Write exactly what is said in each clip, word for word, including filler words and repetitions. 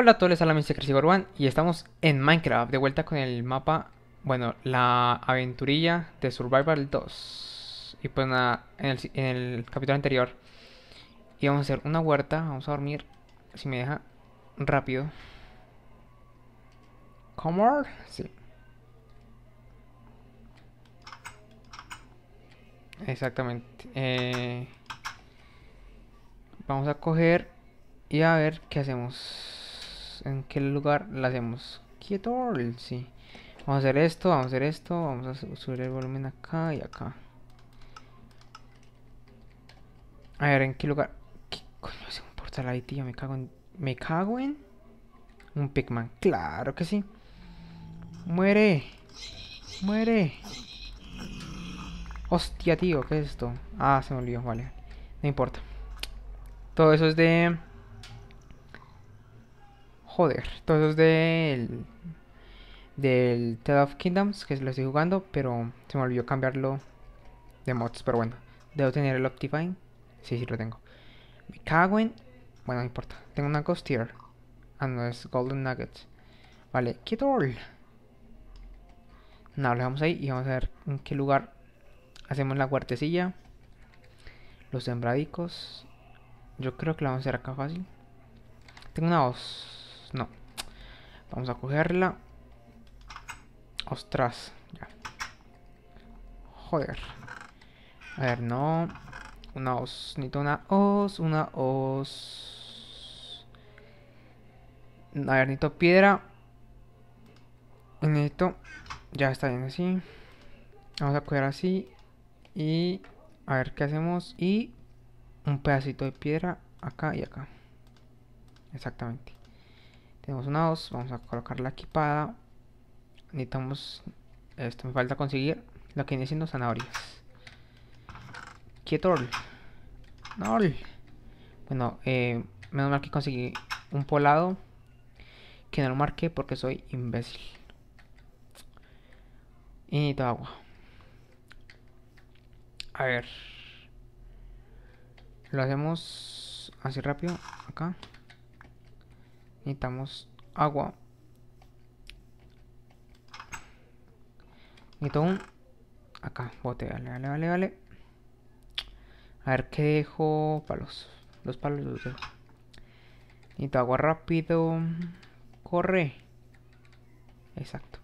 Hola a todos, les habla mister Crazy One y estamos en Minecraft, de vuelta con el mapa, bueno, la aventurilla de Survival dos. Y pues nada, en el, si- en el capítulo anterior íbamos a hacer una huerta, vamos a dormir, si me deja rápido. ¿Come on? Sí, exactamente. Eh, vamos a coger y a ver qué hacemos. ¿En qué lugar la hacemos? Quieto, sí. Vamos a hacer esto, vamos a hacer esto, vamos a su- subir el volumen acá y acá. A ver, ¿en qué lugar? ¿Qué coño es un portal ahí, tío? Me cago en... ¿Me cago en? Un Pigman. Claro que sí. ¡Muere! ¡Muere! Hostia, tío, ¿qué es esto? Ah, se me olvidó, vale. No importa. Todo eso es de... Joder. Todo eso es del... Del Tale of Kingdoms, que lo estoy jugando, pero se me olvidó cambiarlo de mods, pero bueno. Debo tener el Optifine. Sí, sí lo tengo. Me cago en... Bueno, no importa. Tengo una Ghost Tier. Ah, no, es Golden Nuggets. Vale, quieto. Nada, lo dejamos ahí y vamos a ver en qué lugar hacemos la huertecilla. Los sembradicos. Yo creo que la vamos a hacer acá fácil. Tengo una os... No. Vamos a cogerla. Ostras. Ya. Joder. A ver, no. Una os. Necesito una os. Una os. A ver, necesito piedra. Y necesito... Ya está bien así. Vamos a coger así. Y... A ver qué hacemos. Y... Un pedacito de piedra acá y acá. Exactamente. Tenemos una dos, vamos a colocarla equipada. Necesitamos, esto me falta conseguir lo que viene siendo zanahorias. Quieto. No. Bueno, eh, menos mal que conseguí un polado que no lo marqué porque soy imbécil. Y necesito agua. A ver, lo hacemos así rápido. Acá necesitamos agua. Necesito un... Acá, bote, vale, vale, vale, vale. A ver qué dejo. Palos. Los palos los dejo. Necesito agua rápido. Corre. Exacto.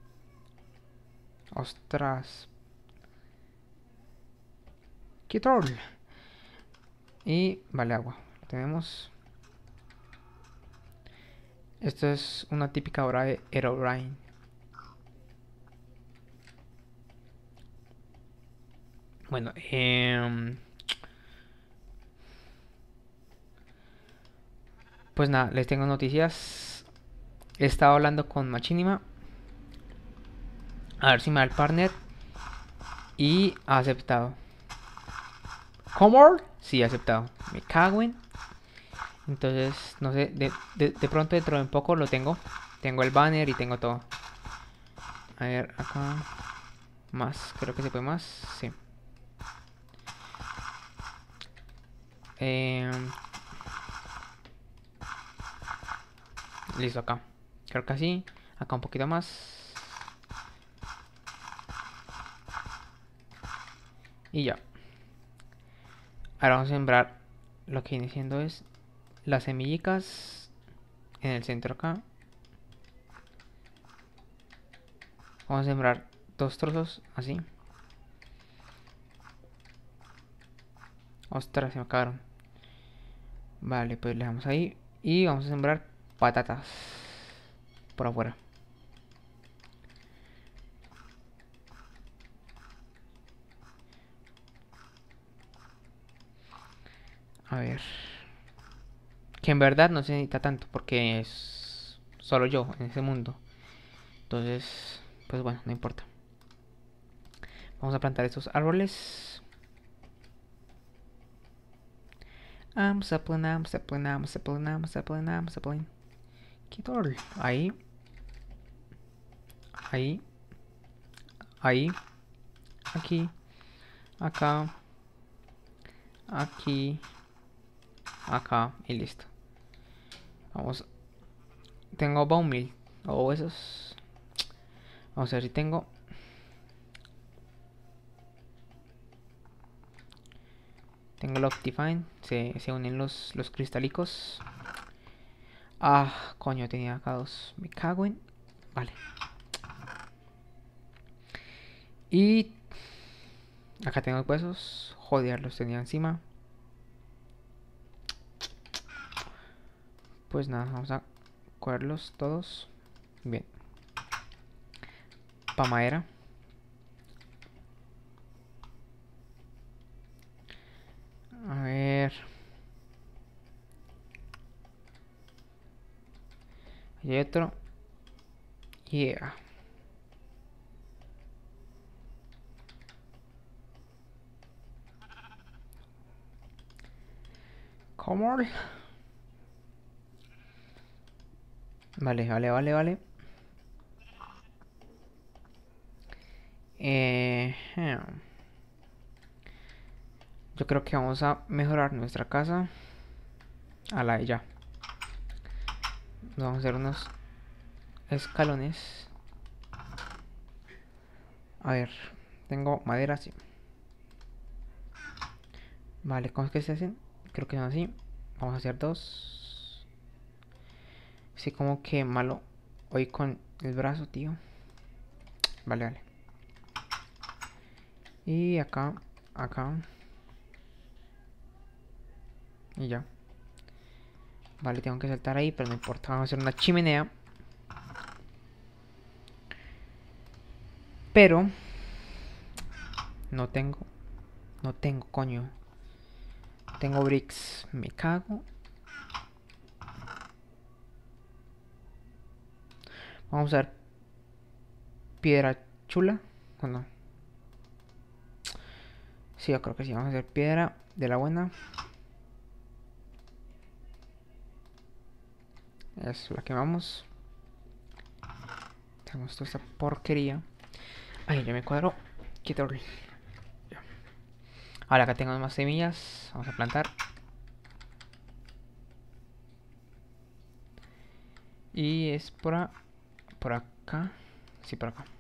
Ostras. ¡Qué troll! Y vale, agua. Tenemos. Esto es una típica hora de Herobrine. Bueno, eh, pues nada, les tengo noticias. He estado hablando con Machinima. A ver si me da el partner. Y ha aceptado. ¿Cómo? Sí, ha aceptado. Me cago en. Entonces, no sé, de, de, de pronto dentro de un poco lo tengo. Tengo el banner y tengo todo. A ver, acá. Más, creo que se puede más. Sí. Eh, listo, acá. Creo que así. Acá un poquito más. Y ya. Ahora vamos a sembrar lo que viene siendo es las semillitas en el centro acá. Vamos a sembrar dos trozos así. Ostras, se me acabaron. Vale, pues le damos ahí. Y vamos a sembrar patatas por afuera. A ver. Que en verdad no se necesita tanto porque es solo yo en ese mundo. Entonces, pues bueno, no importa. Vamos a plantar estos árboles. I'm sapling, I'm sapling, I'm sapling, I'm sapling, I'm sapling. Quito. Ahí, ahí, ahí, aquí, acá, aquí, acá y listo. Vamos. Tengo bone meal o huesos. Vamos a ver si tengo. Tengo el Optifine. Se, se unen los, los cristalicos. Ah, coño, tenía acá dos. Me cago en. Vale. Y acá tengo los huesos. Joder, los tenía encima. Pues nada, vamos a cogerlos todos. Bien. Pa' madera. A ver. Ahí hay otro. Yeah. Come on. Vale, vale, vale, vale. Eh, hmm. Yo creo que vamos a mejorar nuestra casa. A la de ya. Vamos a hacer unos escalones. A ver, tengo madera, sí. Vale, ¿cómo es que se hacen? Creo que son así. Vamos a hacer dos. Sí, como que malo hoy con el brazo, tío. Vale, vale. Y acá, acá. Y ya. Vale, tengo que saltar ahí, pero no importa. Vamos a hacer una chimenea. Pero no tengo. No tengo, coño. Tengo bricks. Me cago. Vamos a ver. Piedra chula. ¿O no? Sí, yo creo que sí. Vamos a hacer piedra de la buena. Es la quemamos. Tenemos toda esta porquería. Ay, ya me cuadro. Quito. Ya. Ahora acá tengo más semillas. Vamos a plantar. Y es por, a, por acá. Sí, por acá.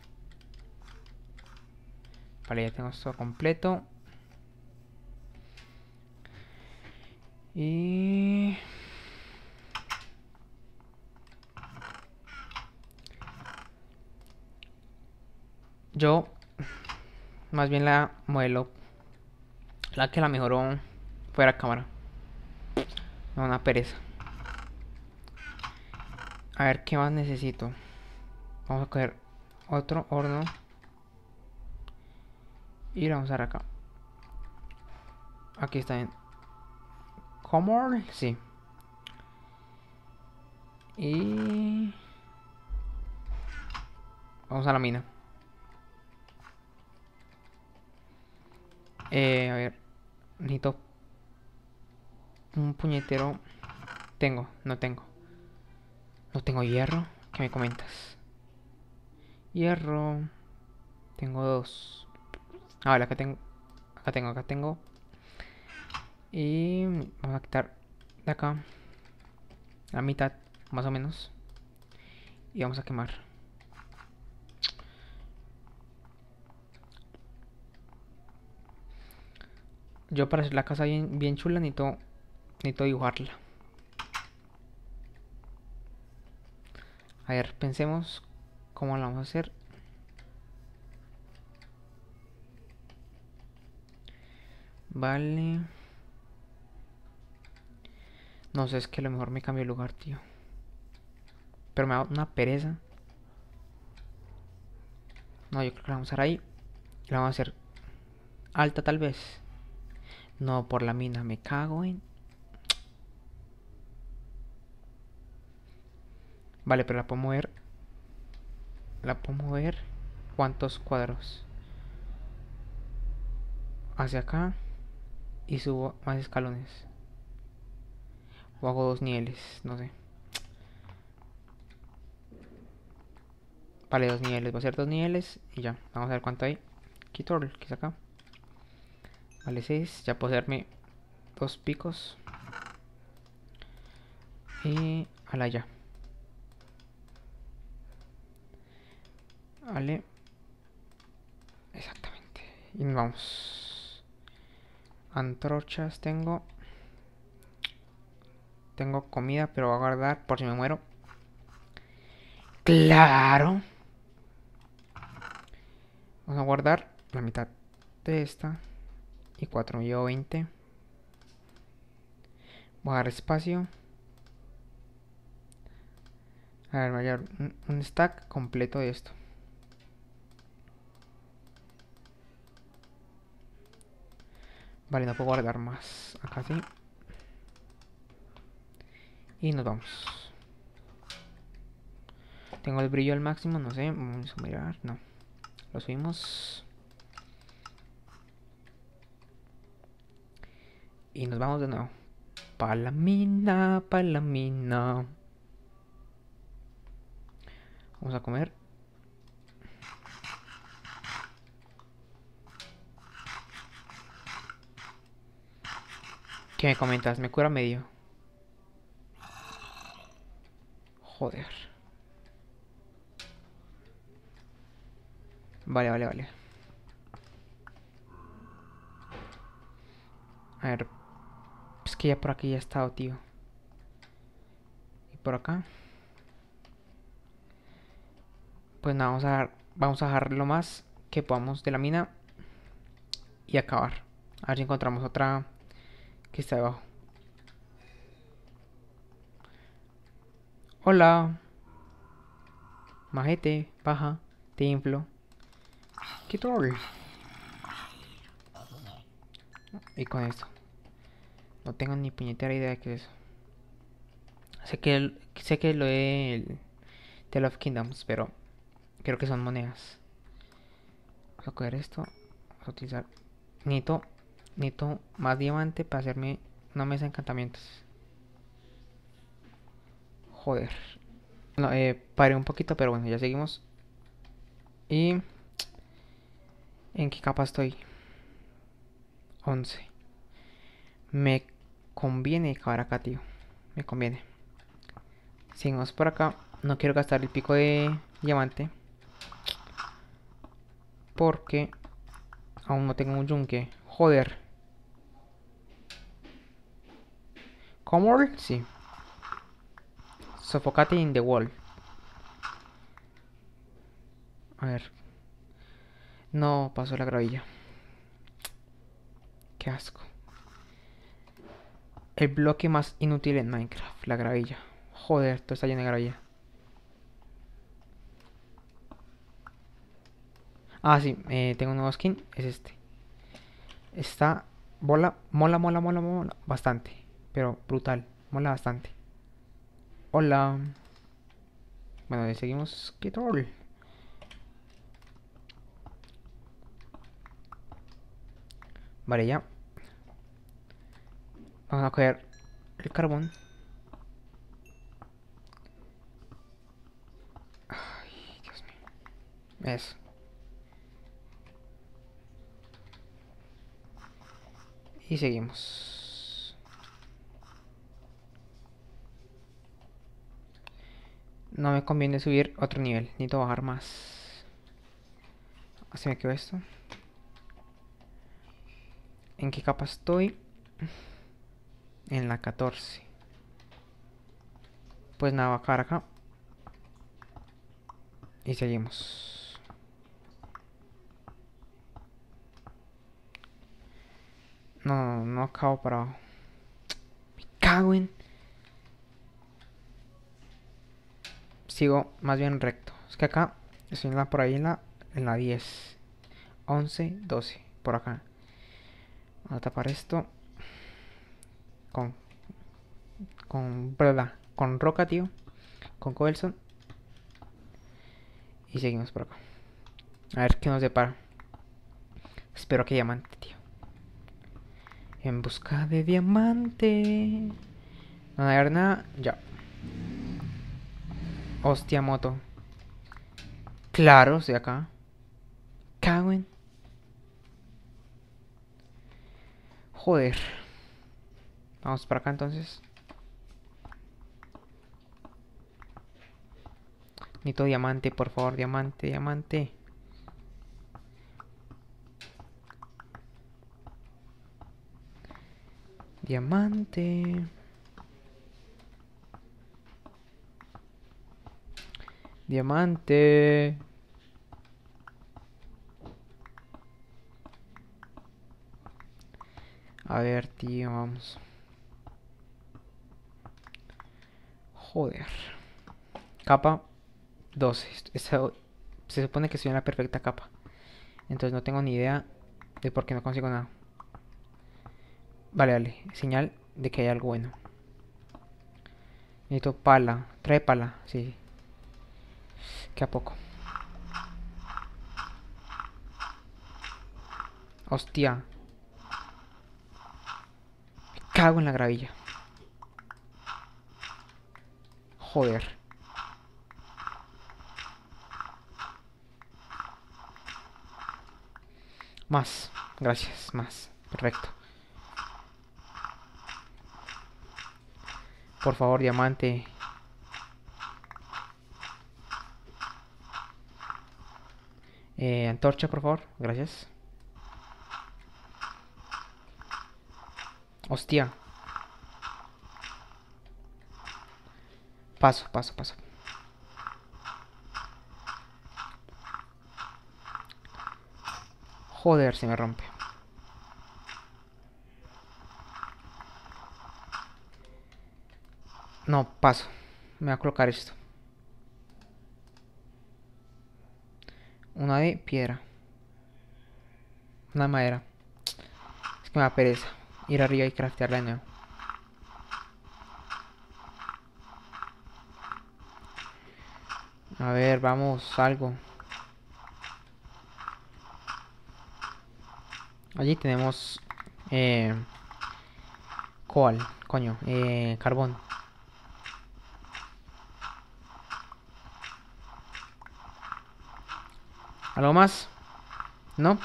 Vale, ya tengo esto completo. Y... yo más bien la modelo, la que la mejoró fuera cámara. No, una pereza. A ver, ¿qué más necesito? Vamos a coger otro horno. Y lo vamos a dar acá. Aquí está bien. ¿Cómo? Sí. Y... vamos a la mina. Eh, a ver. Necesito un puñetero. Tengo, no tengo. No tengo hierro. ¿Qué me comentas? Hierro. Tengo dos. Ah, vale, acá tengo. Acá tengo, acá tengo. Y vamos a quitar de acá la mitad, más o menos. Y vamos a quemar. Yo para hacer la casa bien, bien chula necesito, necesito dibujarla. A ver, pensemos cómo la vamos a hacer. Vale. No sé, es que a lo mejor me cambio de lugar, tío. Pero me da una pereza. No, yo creo que la vamos a hacer ahí. La vamos a hacer alta tal vez. No, por la mina, me cago en... Vale, pero la puedo mover. La puedo mover. ¿Cuántos cuadros? Hacia acá. Y subo más escalones. O hago dos niveles, no sé. Vale, dos niveles. Voy a hacer dos niveles y ya. Vamos a ver cuánto hay. Quito el que es acá. Vale, seis. Ya puedo hacerme dos picos. Y... ala ya. Vale. Exactamente. Y nos vamos. Antorchas tengo. Tengo comida, pero voy a guardar por si me muero. ¡Claro! Vamos a guardar la mitad de esta. Y cuatro me llevo veinte. Voy a dar espacio. A ver, voy a dar un, un stack completo de esto. Vale, no puedo guardar más. Acá sí. Y nos vamos. Tengo el brillo al máximo, no sé. Vamos a mirar. No. Lo subimos. Y nos vamos de nuevo. Pa' la mina, pa' la mina. Vamos a comer. ¿Qué me comentas? Me cura medio. Joder. Vale, vale, vale. A ver. Es que ya por aquí ya he estado, tío. Y por acá. Pues nada, vamos a dar, vamos a dejar lo más que podamos de la mina. Y acabar. A ver si encontramos otra que está debajo. Hola. Majete, baja. Te inflo. ¿Qué troll? Y con esto. No tengo ni puñetera idea de qué es eso. Sé que, el- sé que lo de el Tale of Kingdoms, pero creo que son monedas. Vamos a coger esto. Vamos a utilizar. Necesito, necesito más diamante para hacerme una mesa de encantamientos. Joder. No, eh, paré un poquito, pero bueno, ya seguimos. ¿Y en qué capa estoy? Once. Me conviene acabar acá, tío. Me conviene. Seguimos por acá. No quiero gastar el pico de diamante. Porque aún no tengo un yunque. Joder. ¿Cómo? Sí. Suffocate in the wall. A ver. No pasó la gravilla. Qué asco. El bloque más inútil en Minecraft. La gravilla. Joder, todo está lleno de gravilla. Ah, sí. Eh, tengo un nuevo skin. Es este. Está... Mola, mola, mola, mola, mola. Bastante. Pero brutal. Mola bastante. Hola. Bueno, seguimos. ¿Qué troll? Vale, ya. Vamos a coger el carbón. Ay, Dios mío. Eso. Y seguimos. No me conviene subir otro nivel. Necesito bajar más. Así me quedó esto. ¿En qué capa estoy? En la catorce. Pues nada, bajar acá. Y seguimos. No, no, no acabo para abajo. Me cago en... Sigo más bien recto. Es que acá estoy en la, por ahí en la, en la diez. once, doce. Por acá. Vamos a tapar esto. Con... Con... Verdad. Con roca, tío. Con cobblestone. Y seguimos por acá. A ver qué nos depara. Espero que diamante, tío. En busca de diamante. No va a haber nada. Ya. Hostia, moto. Claro, estoy acá. Cago en... Joder. Vamos para acá entonces. Necesito diamante, por favor, diamante, diamante. Diamante. Diamante. A ver, tío, vamos. Joder. Capa doce. Esa, se supone que soy una perfecta capa. Entonces no tengo ni idea de por qué no consigo nada. Vale, vale. Señal de que hay algo bueno. Necesito pala. Trae pala. Sí. Que a poco. Hostia. Me cago en la gravilla. Joder. Más. Gracias. Más. Perfecto. Por favor, diamante. Eh, antorcha, por favor. Gracias. Hostia. Paso, paso, paso. Joder, se me rompe. No, paso. Me voy a colocar esto. Una de piedra. Una de madera. Es que me da pereza ir arriba y craftearla de nuevo. A ver, vamos, algo. Allí tenemos eh, coal, coño, eh, carbón. ¿Algo más? ¿No?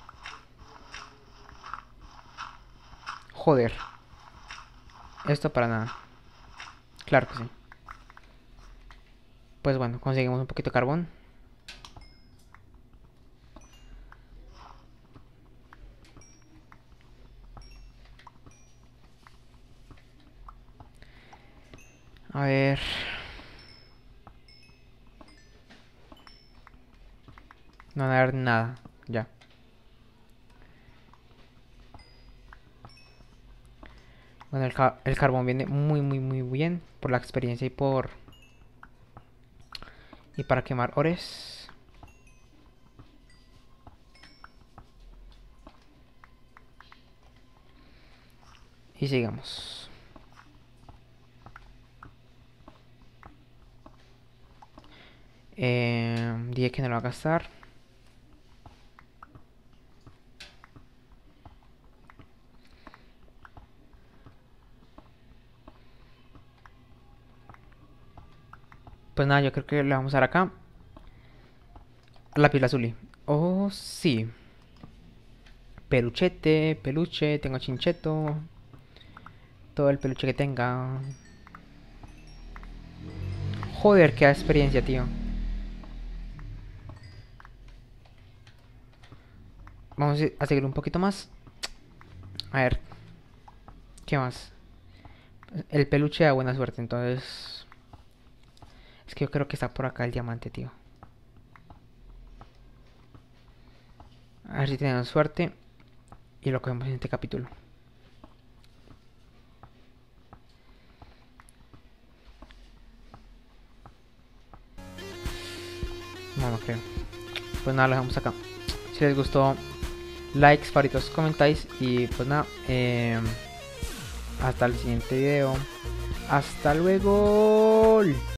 Joder. Esto para nada. Claro que sí. Pues bueno, conseguimos un poquito de carbón. A ver. No van a dar nada. Ya. Bueno, el, ca el carbón viene muy, muy, muy bien. Por la experiencia y por... Y para quemar ores. Y sigamos. Eh, dije que no lo va a gastar. Pues nada, yo creo que le vamos a dar acá. La pila azul. Oh, sí. Peluchete, peluche, tengo chincheto. Todo el peluche que tenga. Joder, qué experiencia, tío. Vamos a seguir un poquito más. A ver. ¿Qué más? El peluche da buena suerte, entonces... Es que yo creo que está por acá el diamante, tío. A ver si tenemos suerte. Y lo cogemos en este capítulo. No, no creo. Pues nada, lo dejamos acá. Si les gustó, likes, favoritos, comentáis. Y pues nada, eh, hasta el siguiente video. Hasta luego.